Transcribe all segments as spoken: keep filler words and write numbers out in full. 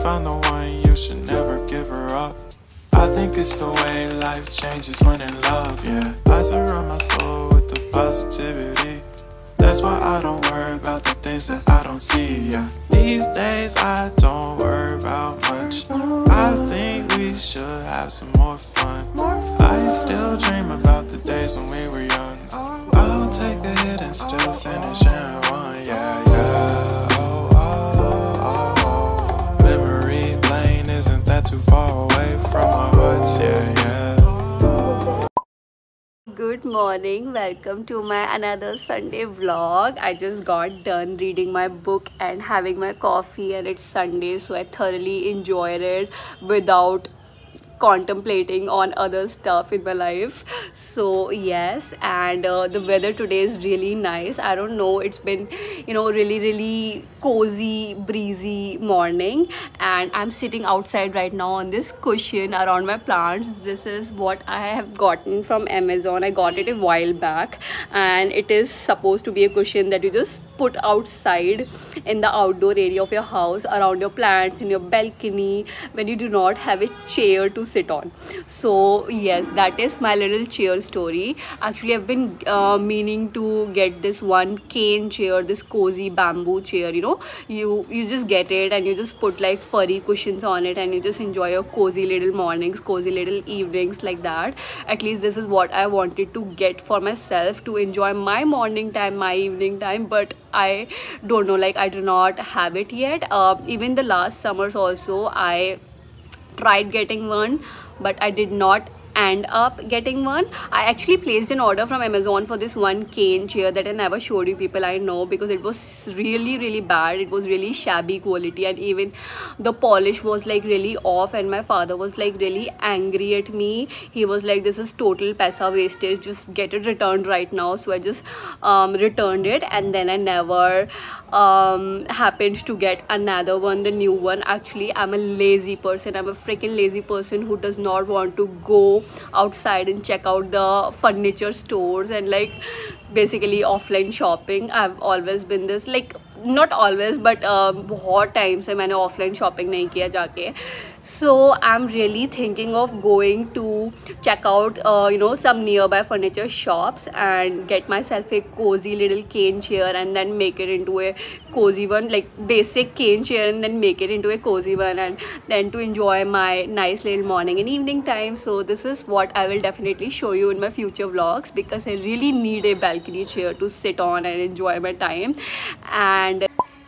found the one, you should never give her up. I think it's the way life changes when in love, yeah. I surround my soul with the positivity. That's why I don't worry about the things that I don't see, yeah. These days I don't worry about much. I think we should have some more fun. I still dream about the days when we were young. I'll take a hit and still finish in one, yeah, yeah. Oh, oh, oh, oh. Memory lane, isn't that too far away from our hearts, yeah, yeah. Good morning, welcome to my another Sunday vlog. I just got done reading my book and having my coffee, and it's Sunday, so I thoroughly enjoyed it without contemplating on other stuff in my life. So yes, and uh, the weather today is really nice. I don't know, it's been, you know, really really cozy breezy morning, and I'm sitting outside right now on this cushion around my plants. This is what I have gotten from Amazon. I got it a while back, and it is supposed to be a cushion that you just put outside in the outdoor area of your house, around your plants, in your balcony, when you do not have a chair to sit on. So yes, that is my little chair story. Actually, I've been uh, meaning to get this one cane chair, this cozy bamboo chair. You know, you you just get it and you just put like furry cushions on it, and you just enjoy your cozy little mornings, cozy little evenings like that. At least this is what I wanted to get for myself, to enjoy my morning time, my evening time. But I don't know, like I do not have it yet. Uh, even the last summers also I tried getting one, but I did not end up getting one. I actually placed an order from Amazon for this one cane chair that I never showed you people, I know, because it was really really bad. It was really shabby quality, and even the polish was like really off, and my father was like really angry at me. He was like, this is total paisa wastage, just get it returned right now. So I just um, returned it, and then I never um, happened to get another one, the new one. Actually, I'm a lazy person. I'm a freaking lazy person who does not want to go outside and check out the furniture stores and like basically offline shopping. I've always been this, like not always, but बहुत time से मैंने offline shopping नहीं किया जाके. So I'm really thinking of going to check out uh, you know, some nearby furniture shops and get myself a cozy little cane chair, and then make it into a cozy one, like basic cane chair, and then make it into a cozy one, and then to enjoy my nice little morning and evening time. So this is what I will definitely show you in my future vlogs, because I really need a balcony chair to sit on and enjoy my time. And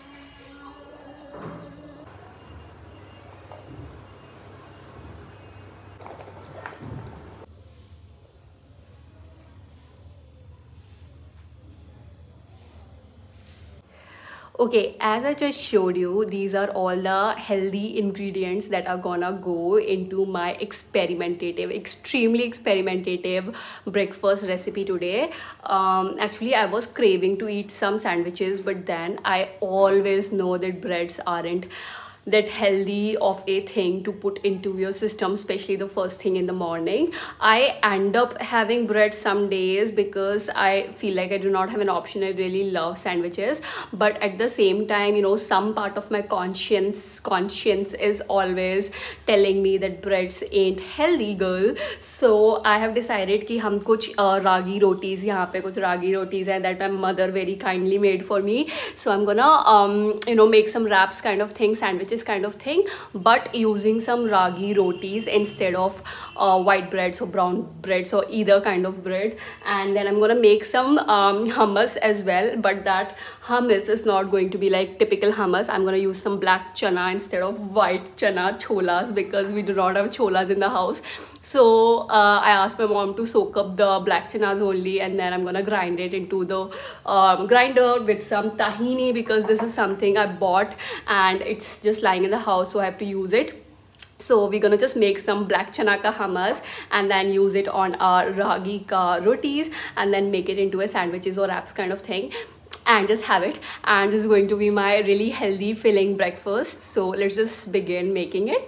okay, as I just showed you, these are all the healthy ingredients that are gonna go into my experimentative, extremely experimentative breakfast recipe today. Um, actually, I was craving to eat some sandwiches, but then I always know that breads aren't that healthy of a thing to put into your system, especially the first thing in the morning. I end up having bread some days because I feel like I do not have an option. I really love sandwiches, but at the same time, you know, some part of my conscience conscience is always telling me that breads ain't healthy, girl. So I have decided कि हम कुछ uh, ragi rotis, यहाँ पे कुछ ragi rotis हैं that my mother very kindly made for me. So I'm gonna um, you know, make some wraps kind of thing, sandwiches kind of thing, but using some ragi rotis instead of uh, white breads or brown breads or either kind of bread. And then I'm gonna make some um, hummus as well, but that hummus is not going to be like typical hummus. I'm gonna use some black chana instead of white chana, cholas, because we do not have cholas in the house. So uh, I asked my mom to soak up the black chanas only, and then I'm gonna grind it into the um, grinder with some tahini, because this is something I bought and it's just lying in the house, so I have to use it. So we're gonna just make some black chana ka hummus and then use it on our ragi ka rotis, and then make it into a sandwiches or wraps kind of thing, and just have it. And this is going to be my really healthy filling breakfast. So let's just begin making it.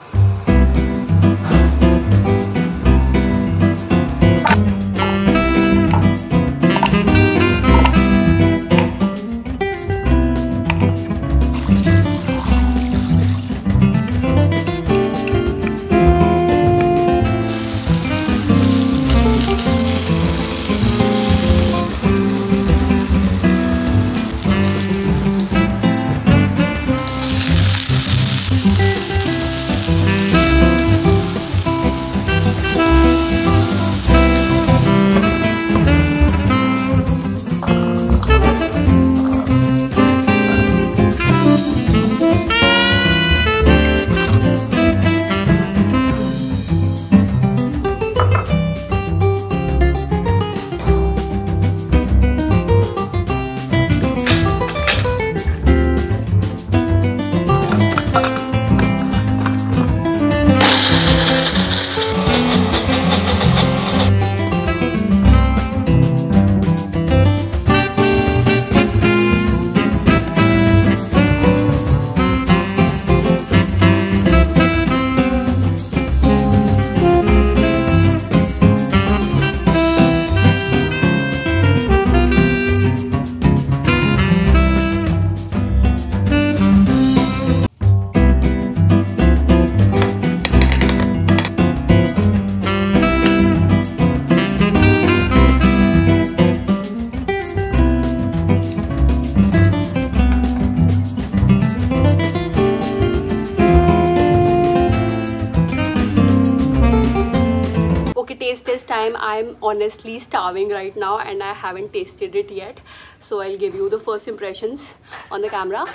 taste test time. I'm honestly starving right now and I haven't tasted it yet. So I'll give you the first impressions on the camera.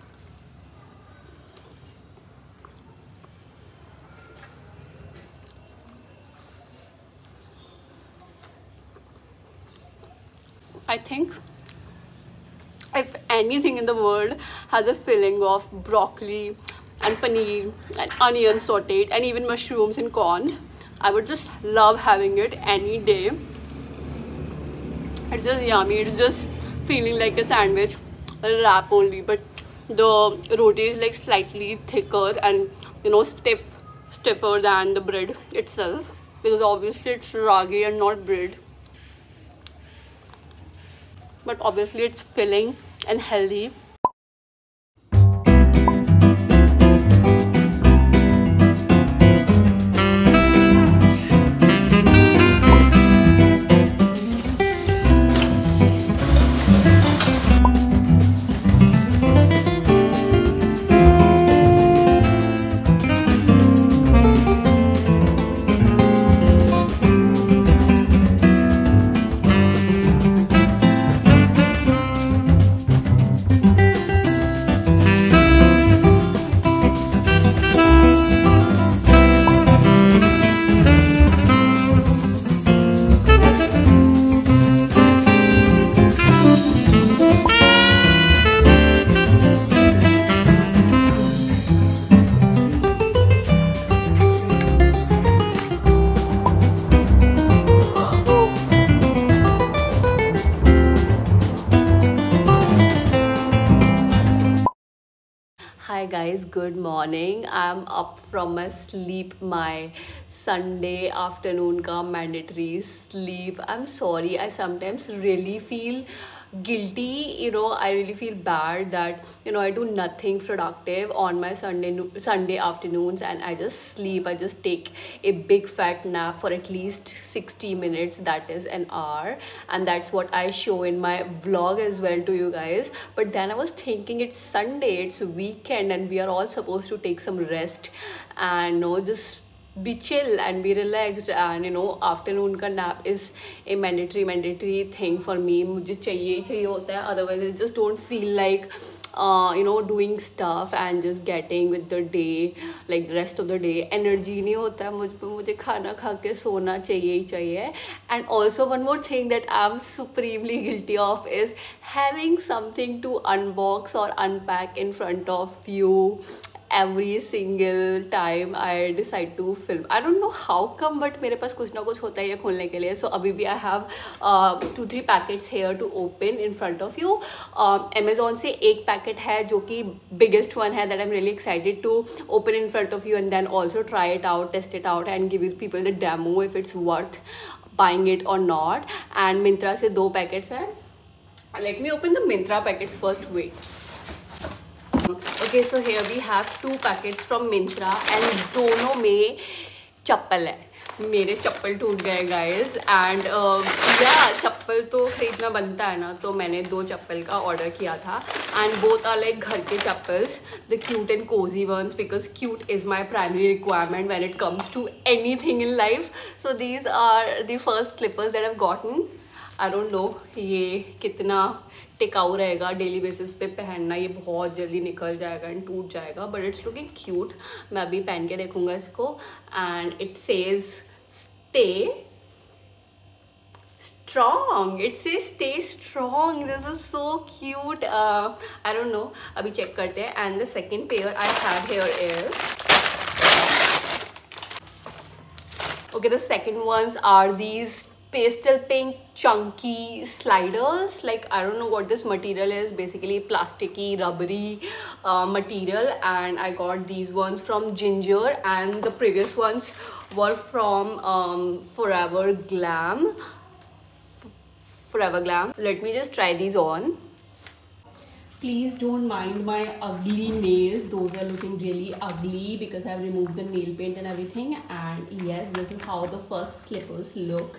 I think if anything in the world has a filling of broccoli and paneer and onion sauteed and even mushrooms and corns, I would just love having it any day. It's just yummy. It's just feeling like a sandwich, a wrap only, but the roti is like slightly thicker and, you know, stiff, stiffer than the bread itself, because obviously it's ragi and not bread. But obviously it's filling and healthy. Hi guys, good morning. I'm up from my sleep, my Sunday afternoon ka mandatory sleep. I'm sorry, I sometimes really feel guilty, you know, I really feel bad that, you know, I do nothing productive on my Sunday Sunday afternoons and I just sleep. I just take a big fat nap for at least sixty minutes, that is an hour, and that's what I show in my vlog as well to you guys. But then I was thinking, it's Sunday, it's weekend, and we are all supposed to take some rest and, you know, just be chill and be relaxed, and, you know, afternoon ka nap is a mandatory mandatory thing for me. Mujhe chahiye hi chahiye hota hai, otherwise I just don't feel like uh, you know, doing stuff and just getting with the day, like the rest of the day. Energy nahi hota hai mujh pe, mujhe khana kha ke sona chahiye hi chahiye. And also one more thing that I'm supremely guilty of is having something to unbox or unpack in front of you every single time I decide to film. I don't know how come, but मेरे पास कुछ ना कुछ होता है ये खोलने के लिए. So अभी भी I have uh, two three packets here to open in front of you. uh, Amazon से एक packet है जो कि biggest one है that I'm really excited to open in front of you and then also try it out, test it out and give you people the demo if it's worth buying it or not. And Myntra से दो packets हैं. Let me open the Myntra packets first. Wait. Okay, so here we have two packets from Myntra and दोनों में चप्पल है. मेरे चप्पल टूट गए guys, and uh, yeah, चप्पल तो खरीदना बनता है ना, तो मैंने दो चप्पल का ऑर्डर किया था and both are like घर के chappals, the cute and cozy ones, because cute is my primary requirement when it comes to anything in life. So these are the first slippers that I've gotten. I don't know ये कितना टिकाऊ रहेगा daily basis पे पहनना, ये बहुत जल्दी निकल जाएगा एंड टूट जाएगा, बट इट्स लुकिंग क्यूट. मैं अभी पहन के देखूंगा इसको. And it says stay strong, it says stay strong. This is so cute. I don't know, अभी चेक करते हैं. And the second pair I have here is, okay, the second ones are these pastel pink chunky sliders. Like, I don't know what this material is, basically plasticky rubbery uh, material, and I got these ones from Ginger and the previous ones were from um, Forever Glam. Forever Glam. Let me just try these on. Please don't mind my ugly nails. Those are looking really ugly because I've removed the nail paint and everything. And yes, this is how the first slippers look.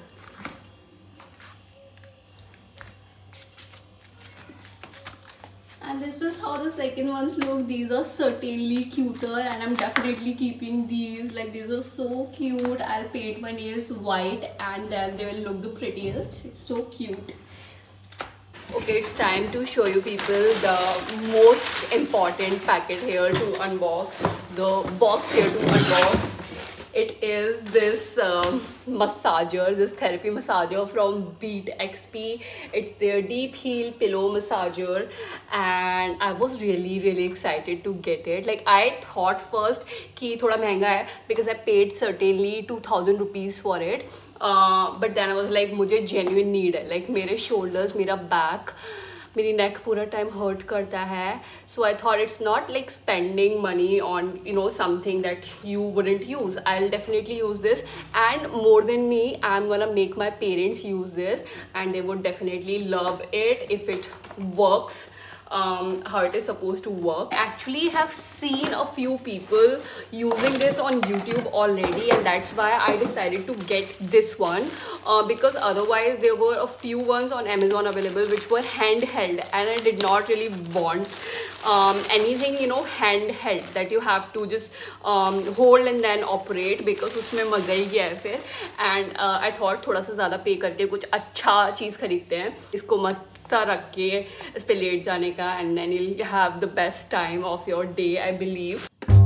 And this is how the second ones look. These are certainly cuter, and I'm definitely keeping these. Like, these are so cute. I'll paint my nails white and then they will look the prettiest. It's so cute. Okay, it's time to show you people the most important packet here to unbox. The box here to unbox. It is this um, massager, this therapy massager from Beat X P. It's their deep heel pillow massager, and I was really really excited to get it. Like, I thought first कि थोड़ा महंगा है because I paid certainly two thousand rupees for it. Uh, but then I was like, मुझे genuine need है. Like, मेरे shoulders, मेरा back, मेरी neck पूरा time hurt करता है. So I thought it's not like spending money on, you know, something that you wouldn't use. I'll definitely use this, and more than me, I'm gonna make my parents use this, and they would definitely love it if it works um, how it is supposed to work. I actually have seen a few people using this on YouTube already, and that's why I decided to get this one, uh, because otherwise there were a few ones on Amazon available which were handheld, and I did not really want um, anything, you know, handheld that you have to just um, hold and then operate, because उसमें मज़ा ही क्या है फिर. And uh, I thought थोड़ा सा ज़्यादा पे करके कुछ अच्छा चीज़ खरीदते हैं, इसको मस्त सा रख के इस पे लेट जाने का, and then you'll have the best time of your day, I believe.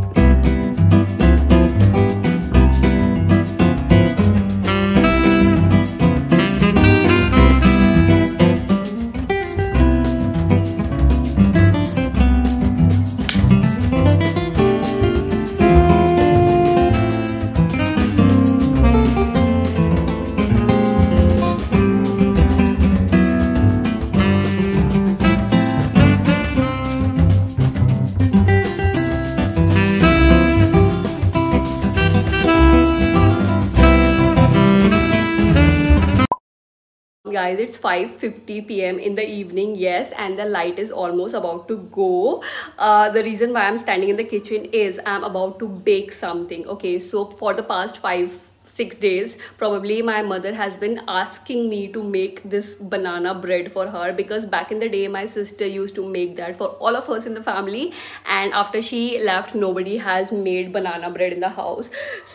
Guys, it's five fifty p m in the evening, yes, and the light is almost about to go. Uh, the reason why I'm standing in the kitchen is I'm about to bake something. Okay, so for the past five six days probably my mother has been asking me to make this banana bread for her, because back in the day my sister used to make that for all of us in the family, and after she left nobody has made banana bread in the house.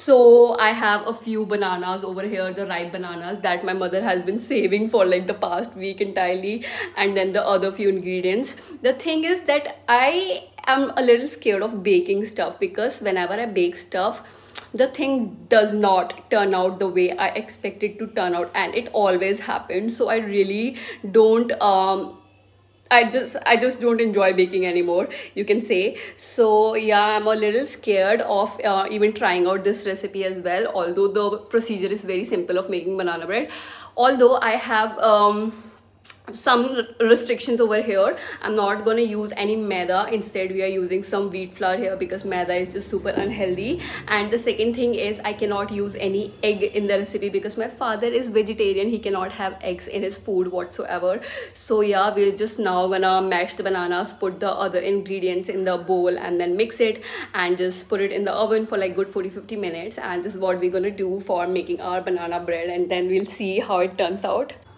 So I have a few bananas over here, the ripe bananas that my mother has been saving for like the past week entirely, and then the other few ingredients. The thing is that I am a little scared of baking stuff, because whenever I bake stuff the thing does not turn out the way I expect it to turn out, and it always happens. So I really don't um I just I just don't enjoy baking anymore, you can say. So yeah, I'm a little scared of uh, even trying out this recipe as well, although the procedure is very simple of making banana bread. Although I have um some restrictions over here. I'm not gonna use any maida. Instead we are using some wheat flour here, because maida is just super unhealthy. And the second thing is I cannot use any egg in the recipe, because my father is vegetarian. He cannot have eggs in his food whatsoever. So yeah, we're just now gonna mash the bananas, put the other ingredients in the bowl, and then mix it and just put it in the oven for like good forty fifty minutes. And this is what we're gonna do for making our banana bread, and then we'll see how it turns out.